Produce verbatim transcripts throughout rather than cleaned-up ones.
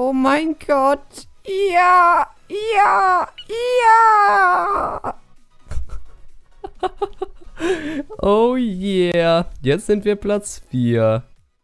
Oh mein Gott. Ja, ja, ja. Oh yeah. Jetzt sind wir Platz vier.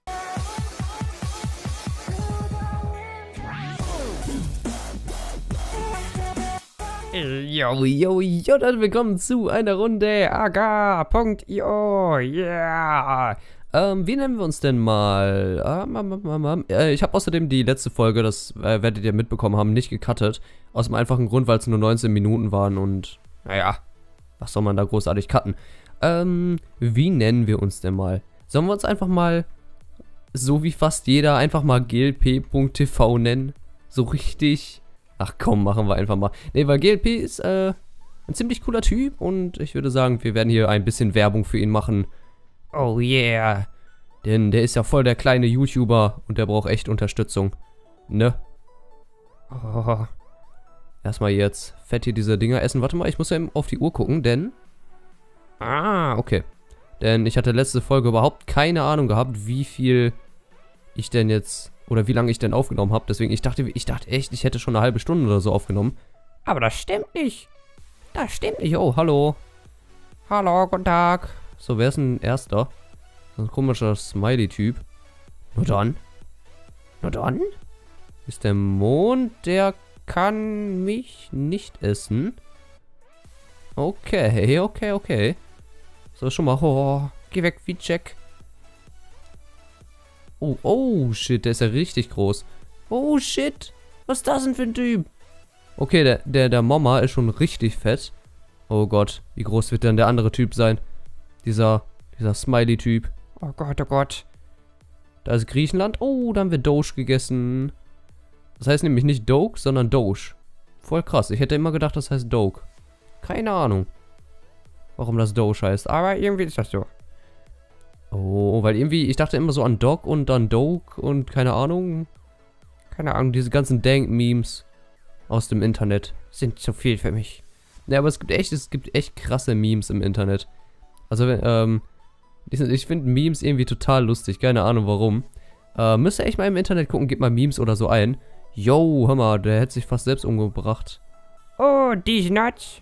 Yo, yo, yo, dann willkommen zu einer Runde Aga Punkt i o, yeah. Ähm, wie nennen wir uns denn mal? Ähm, ähm, ähm, ähm. Äh, ich habe außerdem die letzte Folge, das äh, werdet ihr mitbekommen haben, nicht gecuttet. Aus dem einfachen Grund, weil es nur neunzehn Minuten waren und, naja, was soll man da großartig cutten? Ähm, wie nennen wir uns denn mal? Sollen wir uns einfach mal, so wie fast jeder, einfach mal G L P Punkt T V nennen? So richtig... Ach komm, machen wir einfach mal. Ne, weil G L P ist äh, ein ziemlich cooler Typ und ich würde sagen, wir werden hier ein bisschen Werbung für ihn machen. Oh yeah. Denn der ist ja voll der kleine YouTuber und der braucht echt Unterstützung. Ne? Oh. Erstmal jetzt fett hier diese Dinger essen. Warte mal, ich muss ja eben auf die Uhr gucken, denn... Ah, okay. Denn ich hatte letzte Folge überhaupt keine Ahnung gehabt, wie viel ich denn jetzt... Oder wie lange ich denn aufgenommen habe. Deswegen, ich dachte, ich dachte echt, ich hätte schon eine halbe Stunde oder so aufgenommen. Aber das stimmt nicht. Das stimmt nicht. Oh, hallo. Hallo, guten Tag. So, wer ist ein Erster? So ein komischer Smiley-Typ. Nur dann. Nur dann? Ist der Mond, der kann mich nicht essen. Okay, okay, okay. So, schon mal. Oh, geh weg, wie Jack. Oh, oh, shit, der ist ja richtig groß. Oh, shit. Was ist das denn für ein Typ? Okay, der, der, der Mama ist schon richtig fett. Oh Gott, wie groß wird denn der andere Typ sein? Dieser, dieser Smiley-Typ. Oh Gott, oh Gott. Da ist Griechenland. Oh, da haben wir Doge gegessen. Das heißt nämlich nicht Doge, sondern Doge. Voll krass. Ich hätte immer gedacht, das heißt Doge. Keine Ahnung, warum das Doge heißt. Aber irgendwie ist das so. Oh, weil irgendwie, ich dachte immer so an Dog und dann Doge und keine Ahnung. Keine Ahnung, diese ganzen Dank-Memes aus dem Internet sind zu viel für mich. Ja, aber es gibt echt, es gibt echt krasse Memes im Internet. Also, ähm, ich finde Memes irgendwie total lustig, keine Ahnung warum. Äh, müsst ihr echt mal im Internet gucken, gebt mal Memes oder so ein. Yo, hör mal, der hätte sich fast selbst umgebracht. Oh, these nuts.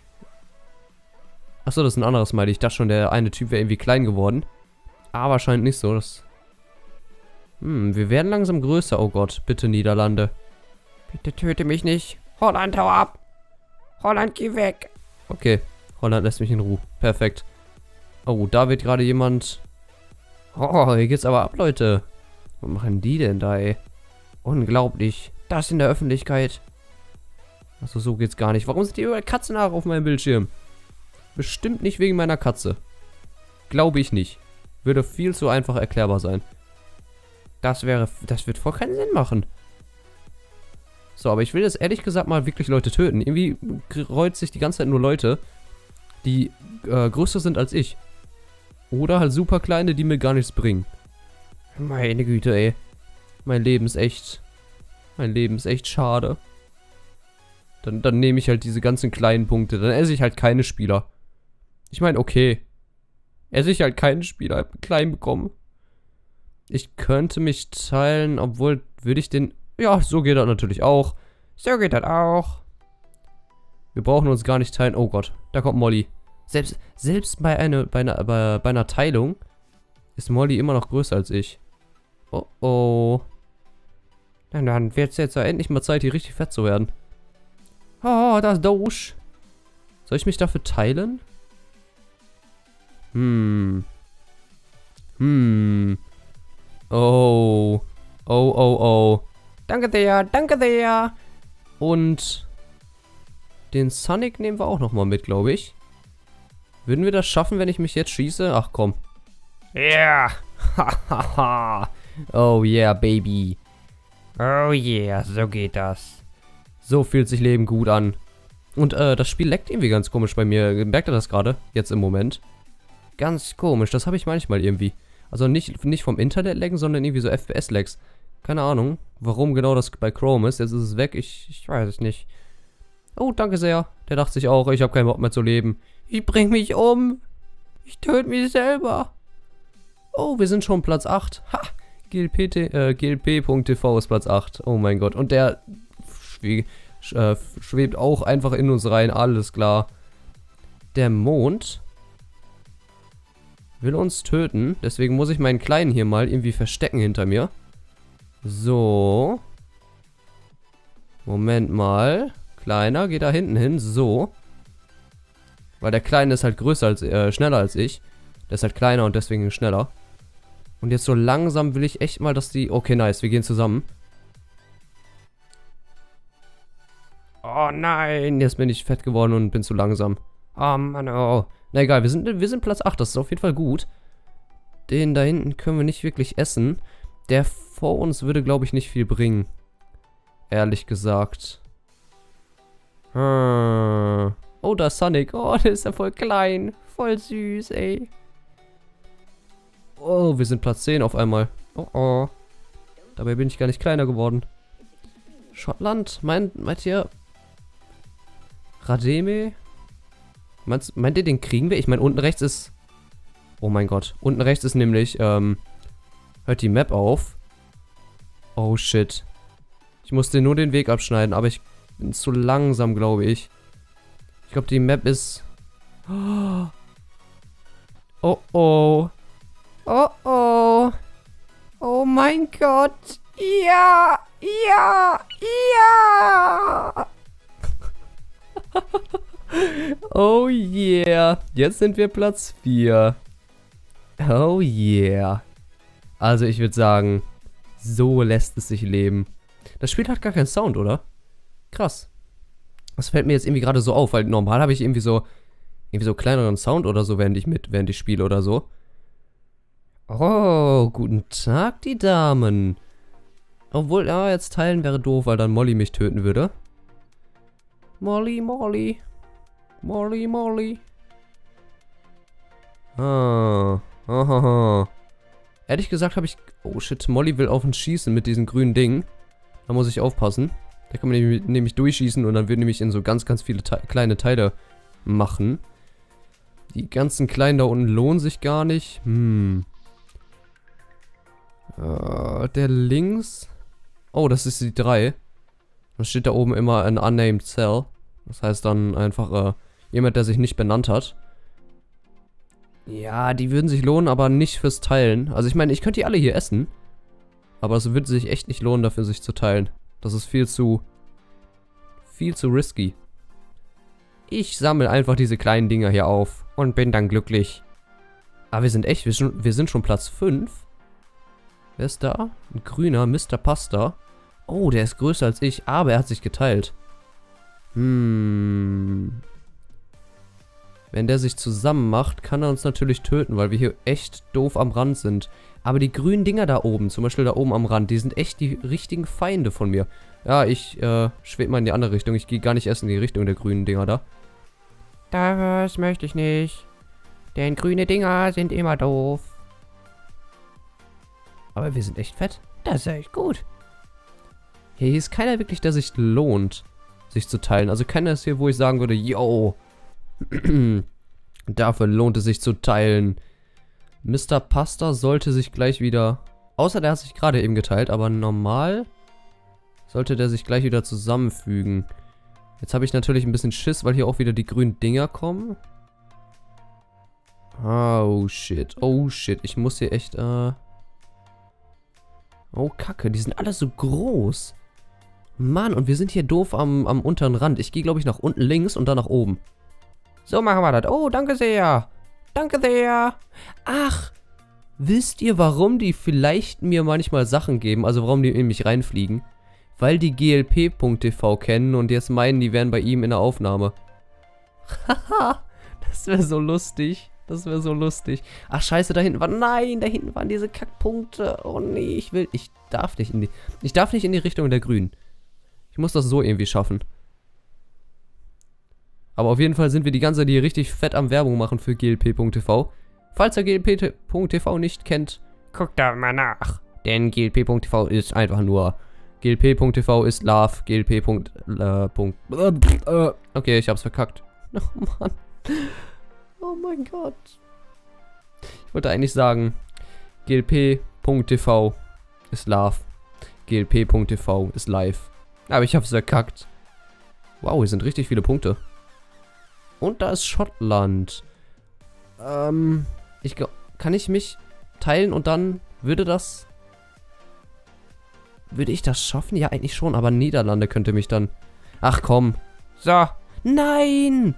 Achso, das ist ein anderes Smiley. Ich dachte schon, der eine Typ wäre irgendwie klein geworden. Aber scheint nicht so. Das hm, wir werden langsam größer. Oh Gott, bitte Niederlande. Bitte töte mich nicht. Holland, hau ab. Holland, geh weg. Okay, Holland lässt mich in Ruhe. Perfekt. Oh, da wird gerade jemand... Oh, hier geht's aber ab, Leute. Was machen die denn da, ey? Unglaublich. Das in der Öffentlichkeit. Achso, so geht's gar nicht. Warum sind die überall Katzenhaare auf meinem Bildschirm? Bestimmt nicht wegen meiner Katze. Glaube ich nicht. Würde viel zu einfach erklärbar sein. Das wäre... Das wird voll keinen Sinn machen. So, aber ich will jetzt ehrlich gesagt mal wirklich Leute töten. Irgendwie rollt sich die ganze Zeit nur Leute, die äh, größer sind als ich. Oder halt super kleine, die mir gar nichts bringen. Meine Güte, ey. Mein Leben ist echt... Mein Leben ist echt schade. Dann, dann nehme ich halt diese ganzen kleinen Punkte. Dann esse ich halt keine Spieler. Ich meine, okay. Esse ich halt keinen Spieler klein bekommen. Ich könnte mich teilen, obwohl, würde ich den... Ja, so geht das natürlich auch. So geht das auch. Wir brauchen uns gar nicht teilen. Oh Gott, da kommt Molly. Selbst, selbst bei, eine, bei, einer, bei, bei einer Teilung ist Molly immer noch größer als ich. Oh oh. Na dann wird es jetzt ja endlich mal Zeit, hier richtig fett zu werden. Oh, das ist Doge. Soll ich mich dafür teilen? Hm. Hm. Oh. Oh, oh, oh. Danke sehr, danke sehr. Und den Sonic nehmen wir auch nochmal mit, glaube ich. Würden wir das schaffen, wenn ich mich jetzt schieße? Ach komm. Yeah. Hahaha. Oh yeah, baby. Oh yeah, so geht das. So fühlt sich Leben gut an. Und äh, das Spiel leckt irgendwie ganz komisch bei mir. Merkt ihr das gerade? Jetzt im Moment. Ganz komisch, das habe ich manchmal irgendwie. Also nicht, nicht vom Internet lecken, sondern irgendwie so F P S-Lags. Keine Ahnung, warum genau das bei Chrome ist. Jetzt ist es weg, ich, ich weiß es nicht. Oh, danke sehr. Der dachte sich auch, ich habe keinen Bock mehr zu leben. Ich bring mich um. Ich töte mich selber. Oh, wir sind schon Platz acht. Ha, G L P, äh, G L P Punkt T V ist Platz acht. Oh mein Gott. Und der schwe äh, schwebt auch einfach in uns rein. Alles klar. Der Mond will uns töten. Deswegen muss ich meinen Kleinen hier mal irgendwie verstecken hinter mir. So. Moment mal. Kleiner, geh da hinten hin. So. Weil der Kleine ist halt größer als, äh, schneller als ich. Der ist halt kleiner und deswegen schneller. Und jetzt so langsam will ich echt mal, dass die... Okay, nice, wir gehen zusammen. Oh nein, jetzt bin ich fett geworden und bin zu langsam. Oh Mann, oh. Na egal, wir sind, wir sind Platz acht, das ist auf jeden Fall gut. Den da hinten können wir nicht wirklich essen. Der vor uns würde, glaube ich, nicht viel bringen. Ehrlich gesagt. Hm. Oh, da ist Sonic. Oh, der ist ja voll klein. Voll süß, ey. Oh, wir sind Platz zehn auf einmal. Oh, oh. Dabei bin ich gar nicht kleiner geworden. Schottland, meint, meint ihr... Rademe? Meint, meint ihr, den kriegen wir? Ich meine, unten rechts ist... Oh mein Gott. Unten rechts ist nämlich, ähm... hört die Map auf. Oh, shit. Ich musste nur den Weg abschneiden, aber ich bin zu langsam, glaube ich. Ich glaube, die Map ist... Oh, oh. Oh, oh. Oh mein Gott. Ja, ja, ja. Oh yeah. Jetzt sind wir Platz vier. Oh yeah. Also ich würde sagen, so lässt es sich leben. Das Spiel hat gar keinen Sound, oder? Krass. Das fällt mir jetzt irgendwie gerade so auf, weil normal habe ich irgendwie so irgendwie so kleineren Sound oder so, während ich mit, während ich spiele oder so. Oh, guten Tag, die Damen. Obwohl, ja, jetzt teilen wäre doof, weil dann Molly mich töten würde. Molly, Molly. Molly, Molly. Ah. Aha. Ehrlich gesagt habe ich... Oh shit, Molly will auf uns schießen mit diesen grünen Dingen. Da muss ich aufpassen. Da kann man nämlich, nämlich durchschießen und dann wird nämlich in so ganz, ganz viele Te kleine Teile machen. Die ganzen kleinen da unten lohnen sich gar nicht. Hm. Uh, der links... Oh, das ist die drei. Dann steht da oben immer ein unnamed cell. Das heißt dann einfach äh, jemand, der sich nicht benannt hat. Ja, die würden sich lohnen, aber nicht fürs Teilen. Also ich meine, ich könnte die alle hier essen. Aber es würde sich echt nicht lohnen, dafür sich zu teilen. Das ist viel zu... viel zu risky. Ich sammle einfach diese kleinen Dinger hier auf und bin dann glücklich. Aber wir sind echt, wir, schon, wir sind schon Platz fünf. Wer ist da? Ein grüner Mister Pasta. Oh, der ist größer als ich, aber er hat sich geteilt. Hm. Wenn der sich zusammen macht, kann er uns natürlich töten, weil wir hier echt doof am Rand sind. Aber die grünen Dinger da oben, zum Beispiel da oben am Rand, die sind echt die richtigen Feinde von mir. Ja, ich äh, schwebe mal in die andere Richtung. Ich gehe gar nicht erst in die Richtung der grünen Dinger da. Das möchte ich nicht. Denn grüne Dinger sind immer doof. Aber wir sind echt fett. Das ist echt gut. Hier ist keiner wirklich, der sich lohnt, sich zu teilen. Also keiner ist hier, wo ich sagen würde, yo, dafür lohnt es sich zu teilen. Mister Pasta sollte sich gleich wieder... Außer der hat sich gerade eben geteilt, aber normal sollte der sich gleich wieder zusammenfügen. Jetzt habe ich natürlich ein bisschen Schiss, weil hier auch wieder die grünen Dinger kommen. Oh shit, oh shit. Ich muss hier echt... Äh oh Kacke, die sind alle so groß. Mann, und wir sind hier doof am, am unteren Rand. Ich gehe, glaube ich, nach unten links und dann nach oben. So machen wir das. Oh, danke sehr. Danke sehr. Ach, wisst ihr, warum die vielleicht mir manchmal Sachen geben? Also warum die in mich reinfliegen? Weil die G L P Punkt T V kennen und jetzt meinen, die wären bei ihm in der Aufnahme. Haha, das wäre so lustig. Das wäre so lustig. Ach scheiße, da hinten waren... Nein, da hinten waren diese Kackpunkte. Oh nee, ich will... Ich darf nicht in die... Ich darf nicht in die Richtung der Grünen. Ich muss das so irgendwie schaffen. Aber auf jeden Fall sind wir die ganze Zeit hier richtig fett am Werbung machen für G L P Punkt T V. Falls ihr G L P Punkt T V nicht kennt, guckt da mal nach. Denn G L P Punkt T V ist einfach nur... G L P Punkt T V ist Love. G L P. Äh, okay, ich hab's verkackt. Oh Mann. Oh mein Gott. Ich wollte eigentlich sagen, G L P Punkt T V ist love. G L P Punkt T V ist live. Aber ich hab's verkackt. Wow, hier sind richtig viele Punkte. Und da ist Schottland. Ähm, ich glaube, kann ich mich teilen und dann würde das... Würde ich das schaffen? Ja, eigentlich schon, aber Niederlande könnte mich dann... Ach komm. So. Nein!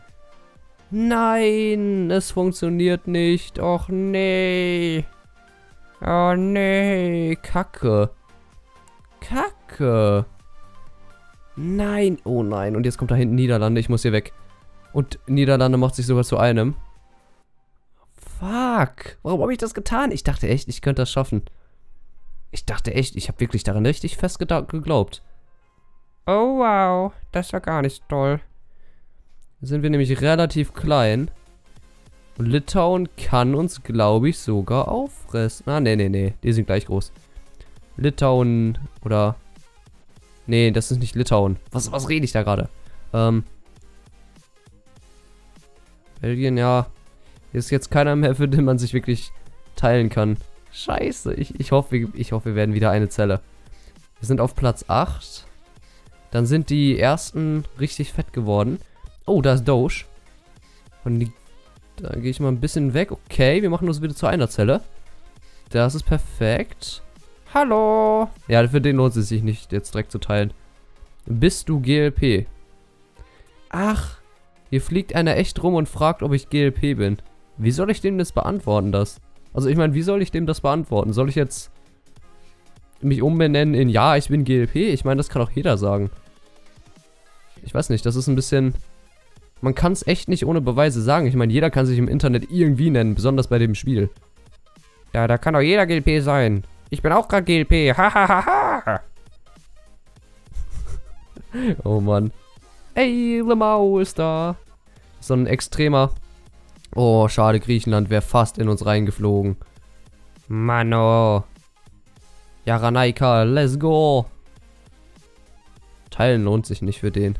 Nein, es funktioniert nicht. Och nee. Oh nee, Kacke. Kacke. Nein, oh nein. Und jetzt kommt da hinten Niederlande, ich muss hier weg. Und Niederlande macht sich sogar zu einem. Fuck. Warum habe ich das getan? Ich dachte echt, ich könnte das schaffen. Ich dachte echt, ich habe wirklich daran richtig fest geglaubt. Oh wow, das war gar nicht toll. Sind wir nämlich relativ klein. Und Litauen kann uns, glaube ich, sogar auffressen. Ah, nee, nee, nee. Die sind gleich groß. Litauen oder... Nee, das ist nicht Litauen. Was, was rede ich da gerade? Ähm... Belgien, ja. Hier ist jetzt keiner mehr, für den man sich wirklich teilen kann. Scheiße. Ich, ich, hoffe, wir, ich hoffe, wir werden wieder eine Zelle. Wir sind auf Platz acht. Dann sind die ersten richtig fett geworden. Oh, da ist Doge. Und die, da gehe ich mal ein bisschen weg. Okay, wir machen uns wieder zu einer Zelle. Das ist perfekt. Hallo. Ja, für den lohnt es sich nicht, jetzt direkt zu teilen. Bist du G L P? Ach, hier fliegt einer echt rum und fragt, ob ich G L P bin. Wie soll ich dem das beantworten, das? Also ich meine, wie soll ich dem das beantworten? Soll ich jetzt mich umbenennen in ja, ich bin G L P? Ich meine, das kann auch jeder sagen. Ich weiß nicht, das ist ein bisschen... Man kann es echt nicht ohne Beweise sagen. Ich meine, jeder kann sich im Internet irgendwie nennen, besonders bei dem Spiel. Ja, da kann doch jeder G L P sein. Ich bin auch gerade G L P. Hahaha. Oh Mann. Ey, Lemau ist da. So ein extremer... Oh, schade, Griechenland wäre fast in uns reingeflogen. Mano. Jaranaika, let's go. Teilen lohnt sich nicht für den.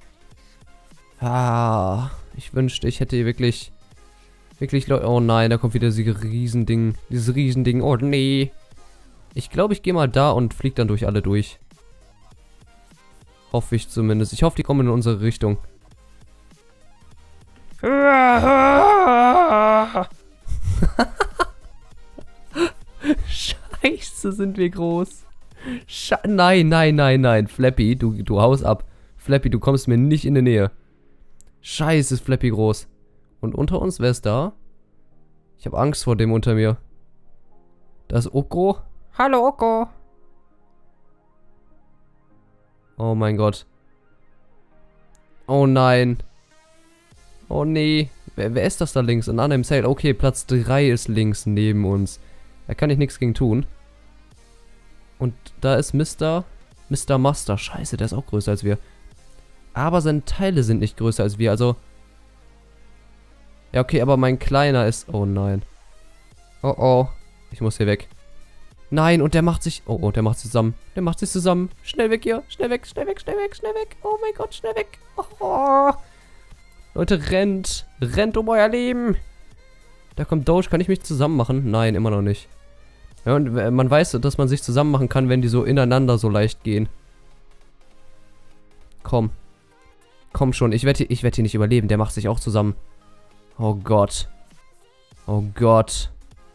Ah, ich wünschte, ich hätte hier wirklich... Wirklich Leute... Oh nein, da kommt wieder dieses Riesending. Dieses Riesending. Oh nee. Ich glaube, ich gehe mal da und fliege dann durch alle durch. Hoffe ich zumindest. Ich hoffe, die kommen in unsere Richtung. Scheiße, sind wir groß. Sche nein, nein, nein, nein. Flappy, du, du haust ab. Flappy, du kommst mir nicht in die Nähe. Scheiße, ist Flappy groß. Und unter uns, wer ist da? Ich habe Angst vor dem unter mir. Da ist Oko. Hallo, Oko. Oh mein Gott. Oh nein. Oh nee. Wer, wer ist das da links? An einem Sail. Okay, Platz drei ist links neben uns. Da kann ich nichts gegen tun. Und da ist Mister Mister Master. Scheiße, der ist auch größer als wir. Aber seine Teile sind nicht größer als wir, also... Ja, okay, aber mein Kleiner ist... Oh nein. Oh oh. Ich muss hier weg. Nein, und der macht sich... Oh oh, der macht sich zusammen. Der macht sich zusammen. Schnell weg hier. Schnell weg, schnell weg, schnell weg, schnell weg. Oh mein Gott, schnell weg. Oh, oh. Leute, rennt. Rennt um euer Leben. Da kommt Doge. Kann ich mich zusammen machen? Nein, immer noch nicht. Ja, und man weiß, dass man sich zusammen machen kann, wenn die so ineinander so leicht gehen. Komm. Komm schon. Ich werde ich werd hier nicht überleben. Der macht sich auch zusammen. Oh Gott. Oh Gott.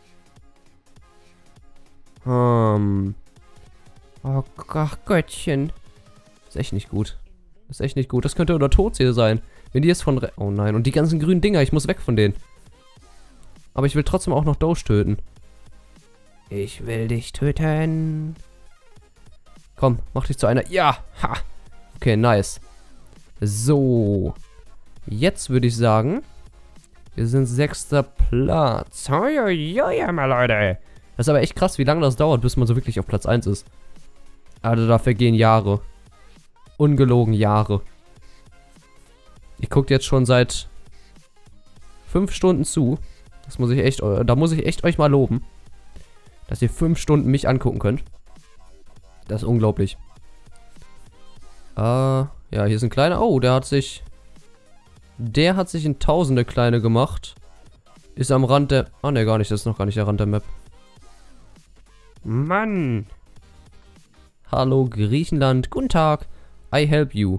Hm. Oh ach Göttchen. Ist echt nicht gut. Ist echt nicht gut. Das könnte unter Todseele sein. Wenn die jetzt von... Re oh nein. Und die ganzen grünen Dinger. Ich muss weg von denen. Aber ich will trotzdem auch noch Doge töten. Ich will dich töten. Komm, mach dich zu einer... Ja! Ha! Okay, nice. So. Jetzt würde ich sagen... Wir sind sechster Platz. Hoi, mal Leute. Das ist aber echt krass, wie lange das dauert, bis man so wirklich auf Platz eins ist. Also da vergehen Jahre. Ungelogen Jahre. Ich gucke jetzt schon seit fünf Stunden zu. Das muss ich echt, da muss ich echt euch mal loben. Dass ihr fünf Stunden mich angucken könnt. Das ist unglaublich. Äh, ja, hier ist ein kleiner. Oh, der hat sich... Der hat sich in Tausende kleine gemacht. Ist am Rand der... Ah, ne, gar nicht. Das ist noch gar nicht der Rand der Map. Mann. Hallo Griechenland. Guten Tag. I help you.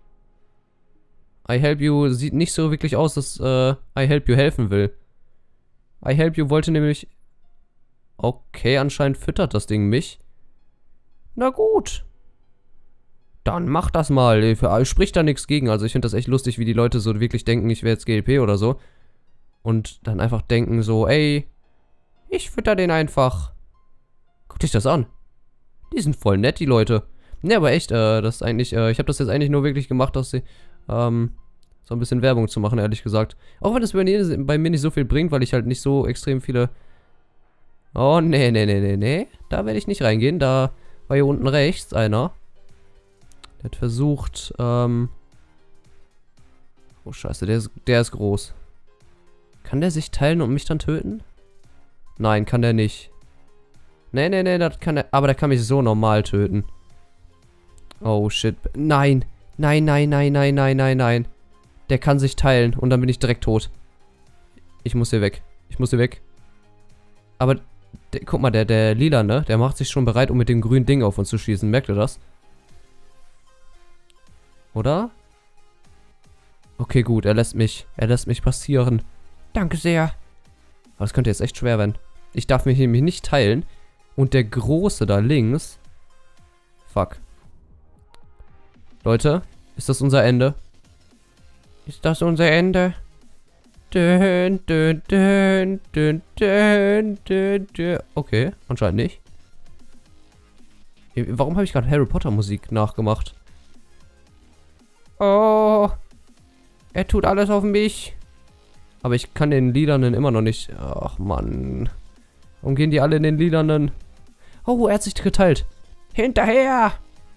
I help you sieht nicht so wirklich aus, dass äh, I help you helfen will. I help you wollte nämlich... Okay, anscheinend füttert das Ding mich. Na gut. Dann mach das mal. Ich sprich da nichts gegen. Also ich finde das echt lustig, wie die Leute so wirklich denken, ich wäre jetzt G L P oder so. Und dann einfach denken so, ey, ich fütter den einfach. Guck dich das an. Die sind voll nett, die Leute. Ne, aber echt, äh, das ist eigentlich, äh, ich habe das jetzt eigentlich nur wirklich gemacht, dass sie, ähm, so ein bisschen Werbung zu machen, ehrlich gesagt. Auch wenn das bei mir, bei mir nicht so viel bringt, weil ich halt nicht so extrem viele... Oh, nee, nee, nee, nee, nee. Da werde ich nicht reingehen. Da war hier unten rechts einer. Der hat versucht, ähm... Oh, scheiße, der ist, der ist groß. Kann der sich teilen und mich dann töten? Nein, kann der nicht. Nee, nee, nee, das kann er... Aber der kann mich so normal töten. Oh, shit. Nein. Nein, nein, nein, nein, nein, nein, nein. Der kann sich teilen und dann bin ich direkt tot. Ich muss hier weg. Ich muss hier weg. Aber, der, guck mal, der, der Lila, ne? Der macht sich schon bereit, um mit dem grünen Ding auf uns zu schießen. Merkt ihr das? Oder? Okay, gut. Er lässt mich. Er lässt mich passieren. Danke sehr. Aber das könnte jetzt echt schwer werden. Ich darf mich nämlich nicht teilen. Und der Große da links... Fuck. Leute, ist das unser Ende? Ist das unser Ende? Dün, dün, dün, dün, dün, dün, dün. Okay, anscheinend nicht. Warum habe ich gerade Harry Potter Musik nachgemacht? Oh, er tut alles auf mich. Aber ich kann den Lilanen immer noch nicht... Ach, Mann. Warum gehen die alle in den Lilanen? Oh, er hat sich geteilt. Hinterher!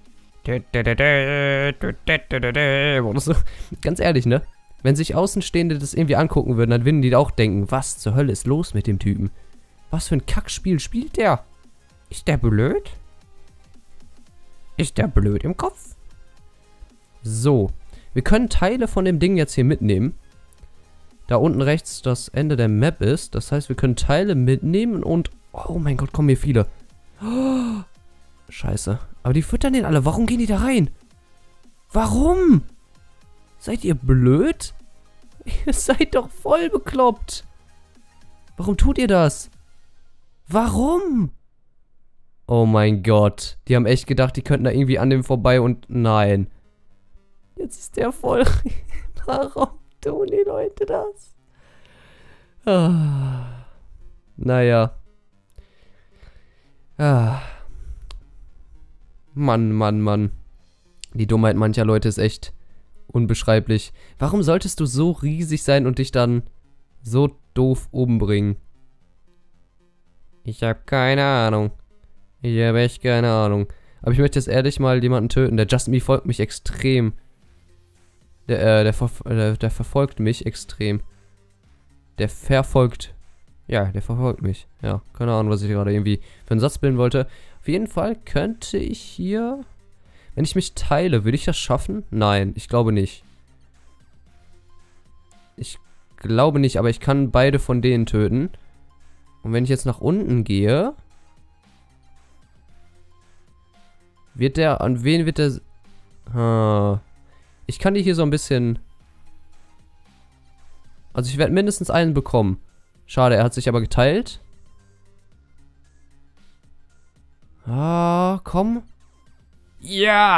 Ganz ehrlich, ne? Wenn sich Außenstehende das irgendwie angucken würden, dann würden die auch denken, was zur Hölle ist los mit dem Typen? Was für ein Kackspiel spielt der? Ist der blöd? Ist der blöd im Kopf? So. Wir können Teile von dem Ding jetzt hier mitnehmen. Da unten rechts das Ende der Map ist. Das heißt, wir können Teile mitnehmen und... Oh mein Gott, kommen hier viele. Oh, scheiße. Aber die füttern den alle. Warum gehen die da rein? Warum? Seid ihr blöd? Ihr seid doch voll bekloppt. Warum tut ihr das? Warum? Oh mein Gott. Die haben echt gedacht, die könnten da irgendwie an dem vorbei und nein. Jetzt ist der voll. Warum tun die Leute das? Ah. Naja. Ah. Mann, Mann, Mann. Die Dummheit mancher Leute ist echt unbeschreiblich. Warum solltest du so riesig sein und dich dann so doof umbringen? Ich habe keine Ahnung. Ich habe echt keine Ahnung. Aber ich möchte jetzt ehrlich mal jemanden töten. Der Just Me folgt mich extrem. Der, äh, der, ver der, der verfolgt mich extrem. Der verfolgt... Ja, der verfolgt mich. Ja, keine Ahnung, was ich gerade irgendwie für einen Satz bilden wollte. Auf jeden Fall könnte ich hier... Wenn ich mich teile, würde ich das schaffen? Nein, ich glaube nicht. Ich glaube nicht, aber ich kann beide von denen töten. Und wenn ich jetzt nach unten gehe... Wird der... An wen wird der... Ah, ich kann die hier so ein bisschen... Also ich werde mindestens einen bekommen. Schade, er hat sich aber geteilt. Ah, komm. Ja!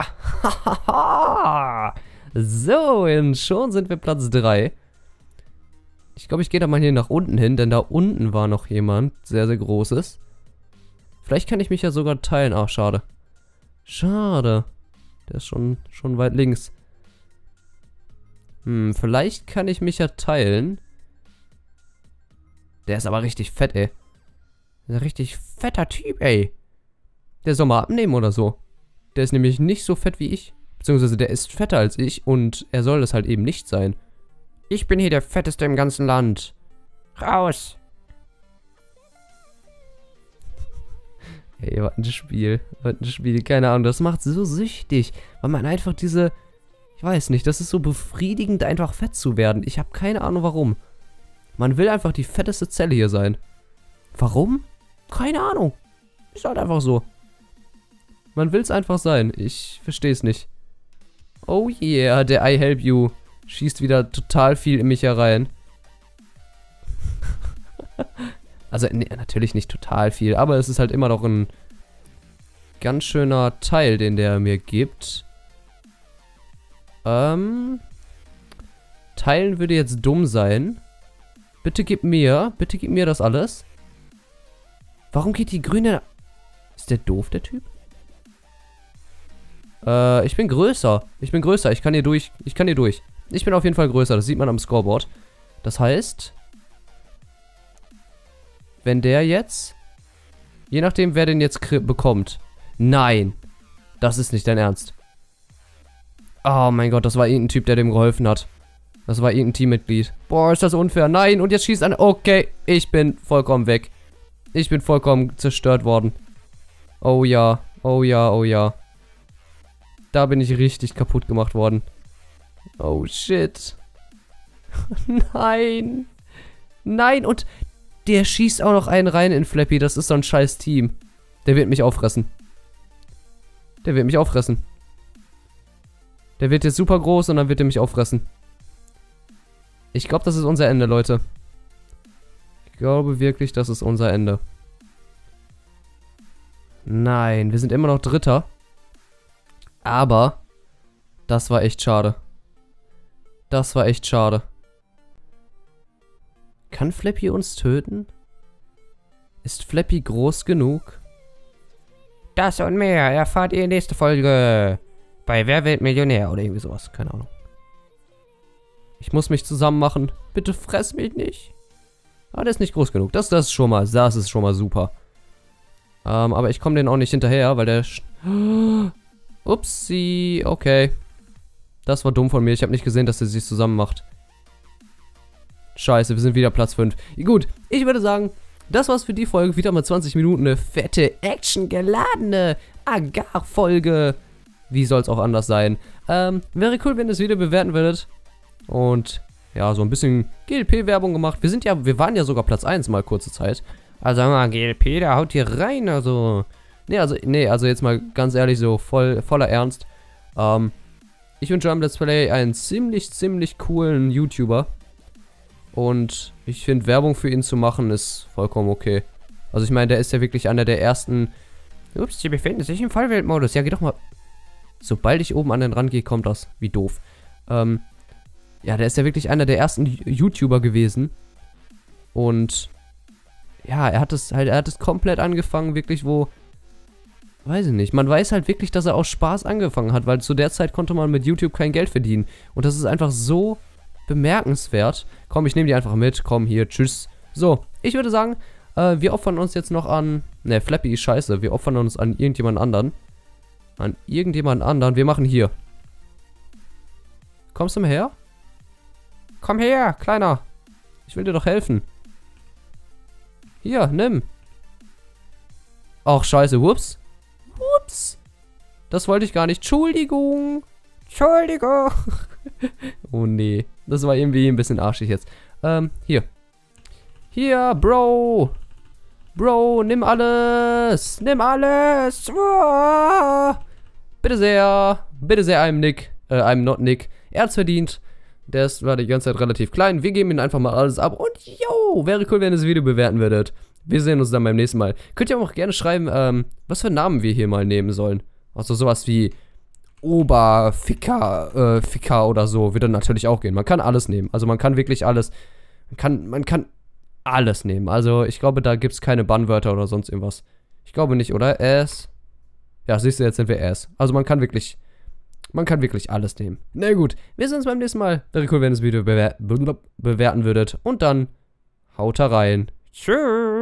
So, und schon sind wir Platz drei. Ich glaube, ich gehe da mal hier nach unten hin, denn da unten war noch jemand, sehr, sehr großes. Vielleicht kann ich mich ja sogar teilen. Ach, schade. Schade. Der ist schon, schon weit links. Hm, vielleicht kann ich mich ja teilen. Der ist aber richtig fett, ey. Der ist ein richtig fetter Typ, ey. Der soll mal abnehmen oder so. Der ist nämlich nicht so fett wie ich. Beziehungsweise der ist fetter als ich und er soll das halt eben nicht sein. Ich bin hier der Fetteste im ganzen Land. Raus! Ey, was ein Spiel. Was ein Spiel. Keine Ahnung, das macht so süchtig. Weil man einfach diese... Ich weiß nicht, das ist so befriedigend, einfach fett zu werden. Ich habe keine Ahnung, warum. Man will einfach die fetteste Zelle hier sein. Warum? Keine Ahnung. Ist halt einfach so. Man will es einfach sein. Ich verstehe es nicht. Oh yeah, der I help you schießt wieder total viel in mich herein. Also, nee, natürlich nicht total viel, aber es ist halt immer noch ein ganz schöner Teil, den der mir gibt. Ähm... Teilen würde jetzt dumm sein. Bitte gib mir, bitte gib mir das alles. Warum geht die grüne... Ist der doof, der Typ? Äh, ich bin größer. Ich bin größer. Ich kann hier durch. Ich kann hier durch. Ich bin auf jeden Fall größer. Das sieht man am Scoreboard. Das heißt... Wenn der jetzt... Je nachdem, wer den jetzt bekommt. Nein. Das ist nicht dein Ernst. Oh mein Gott, das war irgendein Typ, der dem geholfen hat. Das war irgendein Teammitglied. Boah, ist das unfair. Nein, und jetzt schießt an... Okay, ich bin vollkommen weg. Ich bin vollkommen zerstört worden. Oh ja, oh ja, oh ja. Da bin ich richtig kaputt gemacht worden. Oh shit. Nein. Nein, und der schießt auch noch einen rein in Flappy. Das ist so ein scheiß Team. Der wird mich auffressen. Der wird mich auffressen. Der wird jetzt super groß und dann wird er mich auffressen. Ich glaube, das ist unser Ende, Leute. Ich glaube wirklich, das ist unser Ende. Nein, wir sind immer noch Dritter. Aber das war echt schade. Das war echt schade. Kann Flappy uns töten? Ist Flappy groß genug? Das und mehr erfahrt ihr nächste Folge. Bei Wer wird Millionär oder irgendwie sowas. Keine Ahnung. Ich muss mich zusammen machen. Bitte fress mich nicht. Aber der ist nicht groß genug. Das, das ist schon mal, das ist schon mal super. Ähm, aber ich komme den auch nicht hinterher, weil der... Upsi, okay. Das war dumm von mir. Ich habe nicht gesehen, dass der sich zusammen macht. Scheiße, wir sind wieder Platz fünf. Gut, ich würde sagen, das war's für die Folge. Wieder mal zwanzig Minuten. Eine fette, actiongeladene Agar-Folge. Wie soll's auch anders sein? Ähm, wäre cool, wenn ihr das Video bewerten würdet. Und ja, so ein bisschen G L P-Werbung gemacht. Wir sind ja, wir waren ja sogar Platz eins mal kurze Zeit. Also mal G L P, der haut hier rein, also. Nee, also, nee, also jetzt mal ganz ehrlich, so voll, voller Ernst. Ähm, ich wünsche einem Let's Play einen ziemlich, ziemlich coolen YouTuber. Und ich finde, Werbung für ihn zu machen ist vollkommen okay. Also ich meine, der ist ja wirklich einer der ersten. Ups, die befinden sich im Vollweltmodus. Ja, geh doch mal. Sobald ich oben an den Rand gehe, kommt das. Wie doof. Ähm. Ja, der ist ja wirklich einer der ersten YouTuber gewesen. Und ja, er hat es halt, er hat es komplett angefangen, wirklich, wo, weiß ich nicht, man weiß halt wirklich, dass er aus Spaß angefangen hat, weil zu der Zeit konnte man mit YouTube kein Geld verdienen. Und das ist einfach so bemerkenswert. Komm, ich nehme die einfach mit, komm hier, tschüss. So, ich würde sagen, äh, wir opfern uns jetzt noch an, ne, Flappy ist scheiße, wir opfern uns an irgendjemand anderen. An irgendjemand anderen, wir machen hier. Kommst du mal her? Komm her, Kleiner. Ich will dir doch helfen. Hier, nimm. Ach, scheiße, whoops. Whoops. Das wollte ich gar nicht. Entschuldigung. Entschuldigung. Oh, nee. Das war irgendwie ein bisschen arschig jetzt. Ähm, hier. Hier, Bro. Bro, nimm alles. Nimm alles. Uah. Bitte sehr. Bitte sehr, einem Nick. Äh, einem Not Nick. Er hat's verdient. Der ist, war die ganze Zeit relativ klein. Wir geben ihm einfach mal alles ab. Und yo, wäre cool, wenn ihr das Video bewerten würdet. Wir sehen uns dann beim nächsten Mal. Könnt ihr auch gerne schreiben, ähm, was für Namen wir hier mal nehmen sollen. Also sowas wie Oberficker, äh, Ficker oder so. Würde natürlich auch gehen. Man kann alles nehmen. Also man kann wirklich alles. Man kann, man kann alles nehmen. Also ich glaube, da gibt es keine Bannwörter oder sonst irgendwas. Ich glaube nicht, oder? Ass. Ja, siehst du, jetzt sind wir Ass. Also man kann wirklich... Man kann wirklich alles nehmen. Na gut, wir sehen uns beim nächsten Mal. Wäre cool, wenn ihr das Video bewer bewerten würdet. Und dann haut da rein. Tschüss.